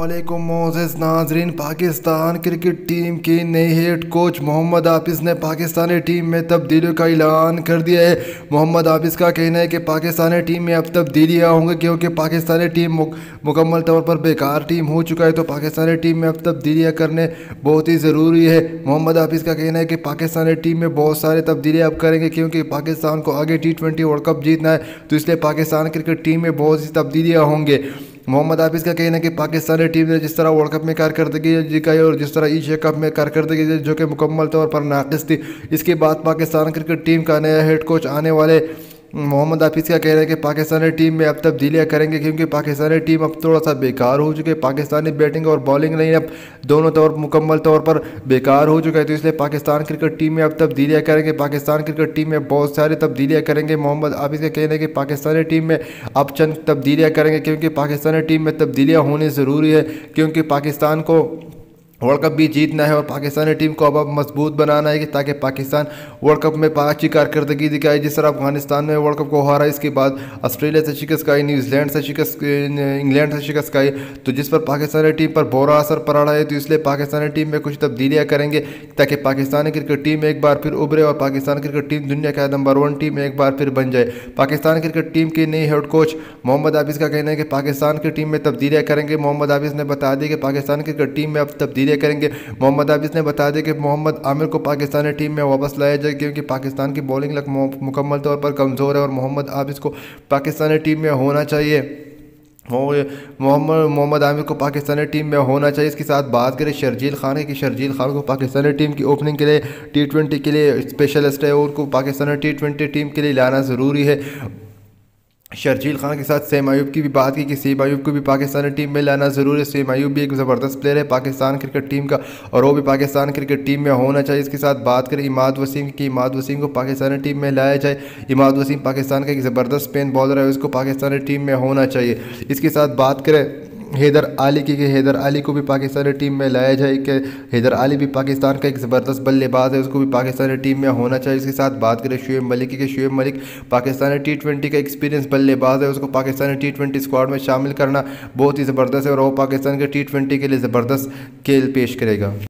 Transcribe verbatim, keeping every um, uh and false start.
वालेकुम मोअज़्ज़ज़ नाज़रीन। Pakistan cricket team के नए हेड कोच मोहम्मद हाफिज़ ने पाकिस्तानी टीम में तब्दीलियों का ऐलान कर दिया है। मोहम्मद हाफिज़ का कहना है कि पाकिस्तानी टीम में अब तब्दीलियाँ होंगी क्योंकि पाकिस्तानी टीम मुकम्मल तौर पर बेकार टीम हो चुका है, तो पाकिस्तानी टीम में अब तब्दीलियाँ करने बहुत ही ज़रूरी है। मोहम्मद हाफिज़ का कहना है कि पाकिस्तानी टीम में बहुत सारे तब्दीलियाँ अब करेंगे क्योंकि पाकिस्तान को आगे टी ट्वेंटी वर्ल्ड कप जीतना है, तो इसलिए पाकिस्तान क्रिकेट टीम में बहुत सी तब्दीलियाँ होंगे। मोहम्मद हाफिज़ का कहना है कि पाकिस्तानी टीम ने जिस तरह वर्ल्ड कप में कारकर्दगी दिखाई और जिस तरह एशिया कप में कारकर्दगी जो कि मुकम्मल तौर पर नाक़िस थी, इसके बाद पाकिस्तान क्रिकेट टीम का नया हेड कोच आने वाले मोहम्मद हाफिज़ का कहना है कि पाकिस्तानी टीम में अब तब्दीलियाँ करेंगे क्योंकि पाकिस्तानी टीम अब थोड़ा सा बेकार हो चुकी है। पाकिस्तानी बैटिंग और बॉलिंग लाइन अब दोनों तौर मुकम्मल तौर पर बेकार हो चुका है, तो इसलिए पाकिस्तान क्रिकेट टीम में अब तब्दीलियाँ करेंगे। पाकिस्तान क्रिकेट टीम में बहुत सारी तब्दीलियाँ करेंगे। मोहम्मद हाफिज़ का कहना है कि पाकिस्तानी टीम में अब चंद तब्दीलियाँ करेंगे क्योंकि पाकिस्तानी टीम में तब्दीलियाँ होनी ज़रूरी है, क्योंकि पाकिस्तान को वर्ल्ड कप भी जीतना है और पाकिस्तानी टीम को अब अब मजबूत बनाना है कि ताकि पाकिस्तान वर्ल्ड कप में अच्छी कारकर्दगी दिखाए। जिस तरह अफगानिस्तान में वर्ल्ड कप को हारा, इसके बाद ऑस्ट्रेलिया से शिकस्त खाई, न्यूजीलैंड से शिकस्त, इंग्लैंड से शिकस्त खाई, तो जिस पर पाकिस्तानी टीम पर बुरा असर पड़ रहा है, तो इसलिए पाकिस्तानी टीम में कुछ तब्दीलियाँ करेंगे ताकि पाकिस्तानी क्रिकेट टीम एक बार फिर उभरे और पाकिस्तान क्रिकेट टीम दुनिया का नंबर वन टीम एक बार फिर बन जाए। पाकिस्तान क्रिकेट टीम के नए हेड कोच मोहम्मद हाफिज़ का कहना है कि पाकिस्तान की टीम में तब्दीलियाँ करेंगे। मोहम्मद हाफिज़ ने बता दी कि पाकिस्तान क्रिकेट टीम में अब तब्दीलियाँ करेंगे। मोहम्मद हाफिज़ ने बता दिया कि मोहम्मद आमिर को पाकिस्तानी टीम में वापस लाया जाए क्योंकि पाकिस्तान की बॉलिंग लक मुकम्मल तौर पर कमज़ोर है और मोहम्मद हाफिज़ को पाकिस्तानी टीम में होना चाहिए और मोहम्मद मोहम्मद आमिर को पाकिस्तानी टीम में होना चाहिए। इसके साथ बात करें शर्जील खान की, शर्जील खान को पाकिस्तानी टीम की ओपनिंग के लिए टी ट्वेंटी के लिए स्पेशलिस्ट है और उनको पाकिस्तानी टी ट्वेंटी टीम के लिए लाना ज़रूरी है। शर्जील खान के साथ सेम अयूब की भी बात की कि सेम अयूब को भी पाकिस्तानी टीम में लाना ज़रूरी है। सेम अयूब भी एक ज़बरदस्त प्लेयर है पाकिस्तान क्रिकेट टीम का और वो भी पाकिस्तान क्रिकेट टीम में होना चाहिए। इसके साथ बात करें इमाद वसीम की, इमाद वसीम को पाकिस्तानी टीम में लाया जाए। इमाद वसीम पाकिस्तान का एक ज़बरदस्त स्पिन बॉलर है, उसको पाकिस्तानी टीम में होना चाहिए। इसके साथ बात करें हैदर अली की, हैदर अली को भी पाकिस्तानी टीम में लाया जाए कि हैदर अली भी पाकिस्तान का एक ज़बरदस्त बल्लेबाज है, उसको भी पाकिस्तानी टीम में होना चाहिए। इसके साथ बात करें शुएब मलिक की, शुएब मलिक पाकिस्तानी टी ट्वेंटी का एक्सपीरियंस बल्लेबाज है, उसको पाकिस्तानी टी ट्वेंटी स्क्वाड में शामिल करना बहुत ही ज़बरदस्त है और वो पाकिस्तान के टी ट्वेंटी के लिए ज़बरदस्त खेल पेश करेगा।